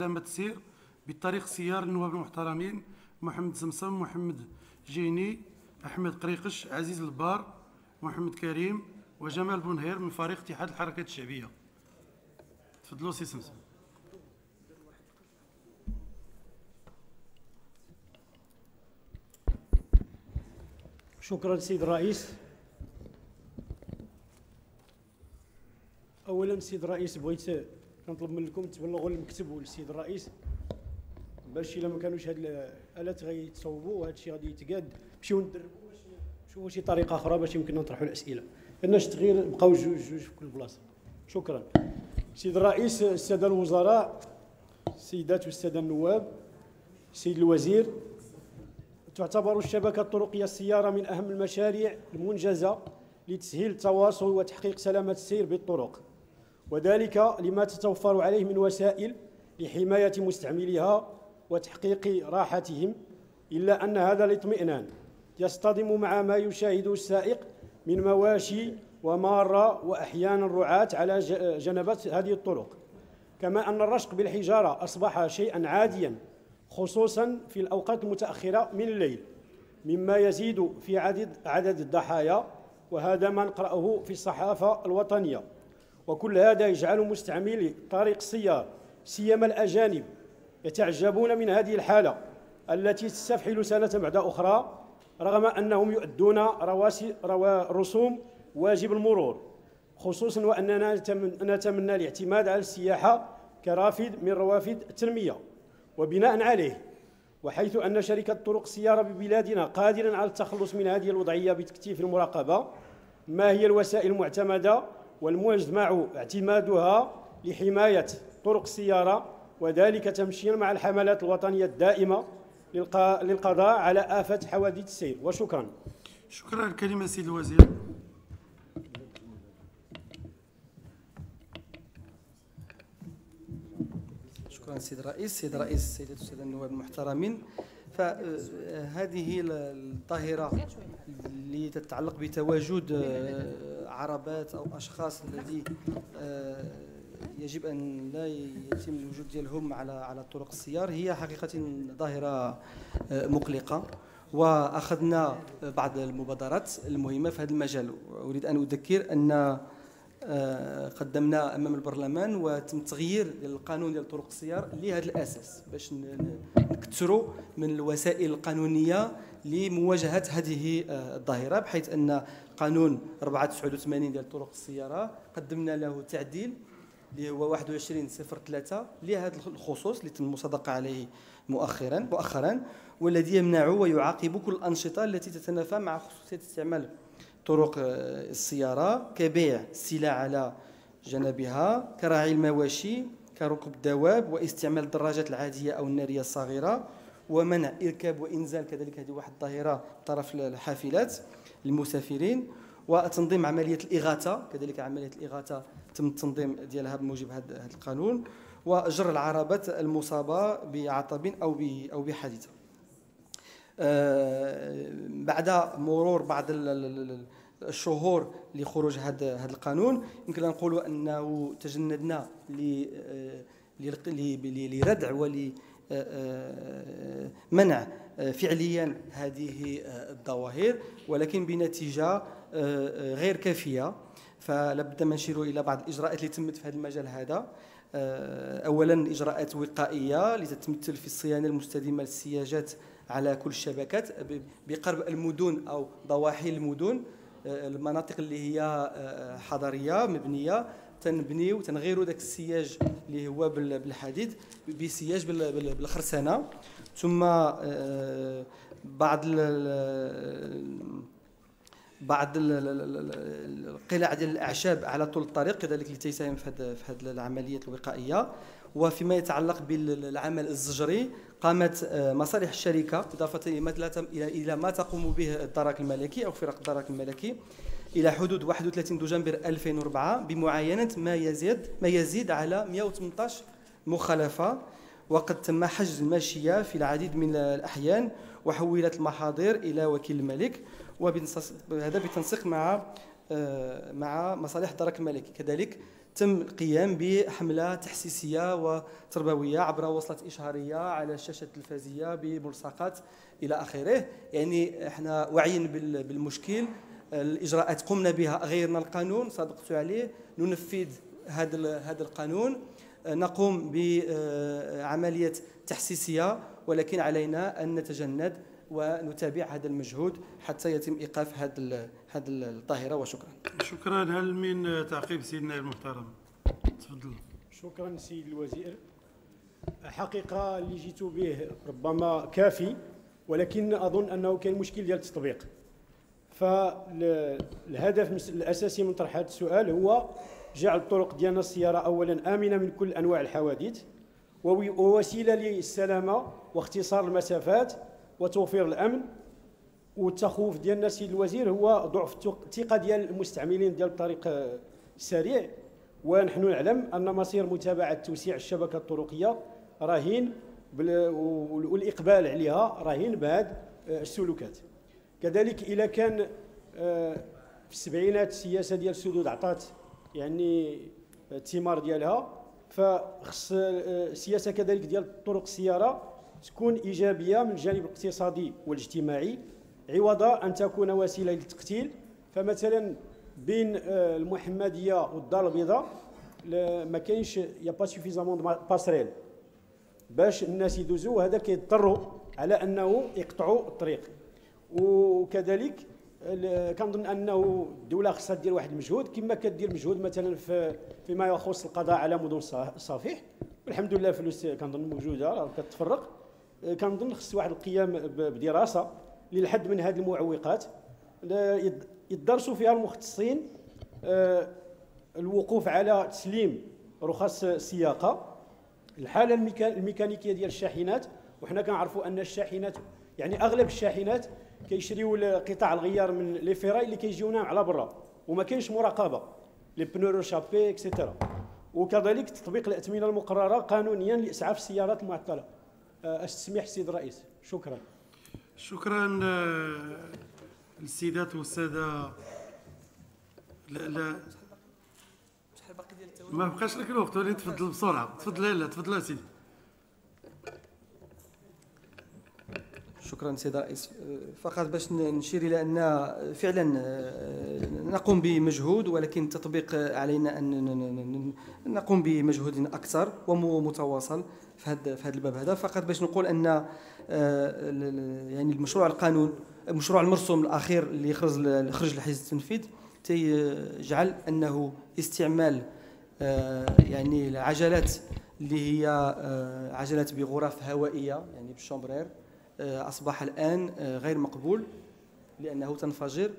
علامة السير بطريق سيار النواب المحترمين محمد زمسم، محمد جيني، أحمد قريقش، عزيز البار، محمد كريم وجمال بونهير من فريق اتحاد الحركات الشعبية. تفضلوا سي سمسم. شكرا سيد الرئيس. اولا سيد الرئيس بغيت كنطلب منكم تبلغوا المكتب والسيد الرئيس باش الا ما كانوش هاد الالات غيتصوبوا وهذا الشيء غادي يتقاد نمشيو ندربوا باش نشوفوا شي طريقه اخرى باش يمكن نطرحوا الاسئله، لاناش تغيير بقاو جوج في كل بلاصه. شكرا سيد الرئيس، الساده الوزراء، السيدات والساده النواب، سيد الوزير، تعتبر الشبكه الطرقيه السياره من اهم المشاريع المنجزه لتسهيل التواصل وتحقيق سلامه السير بالطرق، وذلك لما تتوفر عليه من وسائل لحماية مستعمليها وتحقيق راحتهم، إلا أن هذا الاطمئنان يصطدم مع ما يشاهده السائق من مواشي ومارة وأحيانا رعاة على جنبات هذه الطرق، كما أن الرشق بالحجارة أصبح شيئا عاديا خصوصا في الأوقات المتأخرة من الليل، مما يزيد في عدد الضحايا، وهذا ما نقرأه في الصحافة الوطنية. وكل هذا يجعل مستعملي طريق السيار سيما الأجانب يتعجبون من هذه الحالة التي تستفحل سنة بعد أخرى، رغم أنهم يؤدون رسوم واجب المرور، خصوصا وأننا نتمنى الاعتماد على السياحة كرافد من روافد التنمية. وبناء عليه، وحيث أن شركة طرق السيارة ببلادنا قادرة على التخلص من هذه الوضعية بتكثيف المراقبة، ما هي الوسائل المعتمدة والمجمع اعتمادها لحماية طرق السيارة، وذلك تمشيا مع الحملات الوطنية الدائمة للقضاء على آفة حوادث السير؟ وشكرا. شكرا. الكلمة سيد الوزير. شكرا سيد الرئيس. سيد الرئيس، السيدات والسادة النواب المحترمين، فهذه الظاهرة اللي تتعلق بتواجد عربات أو أشخاص الذي يجب أن لا يتم الوجود ديالهم على طرق السيار هي حقيقة ظاهرة مقلقة، وأخذنا بعض المبادرات المهمة في هذا المجال. أريد أن أذكر أن قدمنا امام البرلمان وتم تغيير القانون ديال طرق السيار لهذا الاساس باش نكثروا من الوسائل القانونيه لمواجهه هذه الظاهره، بحيث ان قانون 489 ديال طرق السياره قدمنا له تعديل اللي هو 21/03 لهذا الخصوص اللي تم المصادقه عليه مؤخرا، والذي يمنع ويعاقب كل الانشطه التي تتنافى مع خصوصيه استعمال طرق السيارة، كبيع السلع على جنبها، كراعي المواشي، كركوب الدواب، واستعمال الدراجات العادية أو النارية الصغيرة، ومنع إركاب وإنزال كذلك هذه واحد الظاهرة طرف الحافلات للمسافرين، وتنظيم عملية الإغاثة، كذلك عملية الإغاثة تم التنظيم ديالها بموجب هذا القانون، وجر العربات المصابة بعطب أو بحادثة. بعد مرور بعض الشهور لخروج هذا القانون، يمكن نقول انه تجندنا لردع ولمنع فعليا هذه الظواهر، ولكن بنتيجه غير كافيه. فلابد ما نشير الى بعض الاجراءات اللي تمت في هذا المجال هذا. اولا اجراءات وقائيه لتتمثل في الصيانه المستديمه للسياجات على كل الشبكات بقرب المدن أو ضواحي المدن، المناطق اللي هي حضرية مبنية تنبني وتنغيروا ذاك السياج اللي هو بالحديد بسياج بالخرسانة. ثم بعض القلاع ديال الأعشاب على طول الطريق كذلك اللي تيساهم في هذه العمليات الوقائية. وفيما يتعلق بالعمل الزجري، قامت مصالح الشركة إضافة إلى ما تقوم به الدرك الملكي أو فرق الدرك الملكي إلى حدود 31 دجنبر 2004 بمعاينة ما يزيد على 118 مخالفة، وقد تم حجز الماشية في العديد من الأحيان وحولت المحاضر إلى وكيل الملك، وهذا بالتنسيق مع مصالح الدرك الملكي. كذلك تم القيام بحملة تحسيسية وتربوية عبر وصلات إشهارية على الشاشة التلفزية بملصقات إلى آخره. يعني احنا واعيين بالمشكل. الإجراءات قمنا بها، غيرنا القانون، صادقت عليه، ننفذ هذا القانون، نقوم بعملية تحسيسية، ولكن علينا أن نتجند ونتابع هذا المجهود حتى يتم إيقاف هذه الظاهرة. وشكرا. شكرا. هل من تعقيب سيدنا المحترم؟ تفضل. شكرا سيد الوزير. حقيقة اللي جيتوا به ربما كافي، ولكن أظن أنه كان مشكل ديال التطبيق. فالهدف الأساسي من طرح هذا السؤال هو جعل الطرق ديالنا السيارة أولا آمنة من كل أنواع الحوادث، ووسيلة للسلامة واختصار المسافات وتوفير الأمن. والتخوف ديالنا سيد الوزير هو ضعف الثقة ديال المستعملين ديال الطريق السريع، ونحن نعلم أن مصير متابعة توسيع الشبكة الطرقية رهين والإقبال عليها رهين بهذه السلوكات. كذلك إذا كان في السبعينات السياسة ديال السدود عطات يعني الثمار ديالها، فخص السياسة كذلك ديال طرق السيارة تكون إيجابية من الجانب الاقتصادي والاجتماعي، عوض أن تكون وسيلة للتقتيل. فمثلا بين المحمدية والدار البيضاء ما كاينش يا با سوفيزامون باسريل باش الناس يدوزوا، هذا كيضطروا على أنه يقطعوا الطريق. وكذلك كنظن انه الدوله خصها دير واحد المجهود كما كدير مجهود مثلا فيما يخص القضاء على مدن الصفيح، والحمد لله فلوس كنظن موجوده كتفرق. كنظن خص واحد القيام بدراسه للحد من هذه المعوقات يدرسوا فيها المختصين، الوقوف على تسليم رخص السياقه، الحاله الميكانيكيه ديال الشاحنات. وحنا كنعرفوا ان الشاحنات يعني اغلب الشاحنات كيشريو قطع الغيار من لي فيراي اللي كيجيونا على برا، وما كاينش مراقبه لي بنو شابي اكسيتيرا. وكذلك تطبيق الاثمنه المقرره قانونيا لاسعاف السيارات المعطله. التسميح السيد الرئيس. شكرا. شكرا للسيدات والساده. لا ما بقاش لك الوقت، ولكن تفضل بسرعه. تفضل. لا تفضل سيدي. شكرا سيد الرئيس. فقط باش نشير الى ان فعلا نقوم بمجهود، ولكن التطبيق علينا ان نقوم بمجهود اكثر ومتواصل في هذا الباب هذا. فقط باش نقول ان يعني المشروع المرسوم الاخير اللي خرج لحيز التنفيذ تيجعل انه استعمال يعني العجلات اللي هي عجلات بغرف هوائيه يعني بالشامبرير أصبح الآن غير مقبول لأنه تنفجر.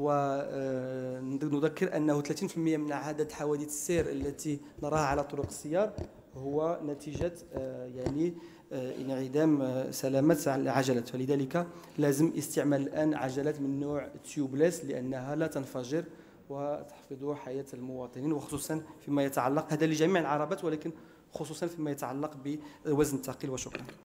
ونذكر أنه 30% من عدد حوادث السير التي نراها على طرق السيار هو نتيجة يعني انعدام سلامة العجلات. فلذلك لازم استعمال الآن عجلات من نوع تيوبليس لأنها لا تنفجر وتحفظ حياة المواطنين، وخصوصا فيما يتعلق هذا لجميع العربات ولكن خصوصا فيما يتعلق بوزن الثقيل. وشكرا.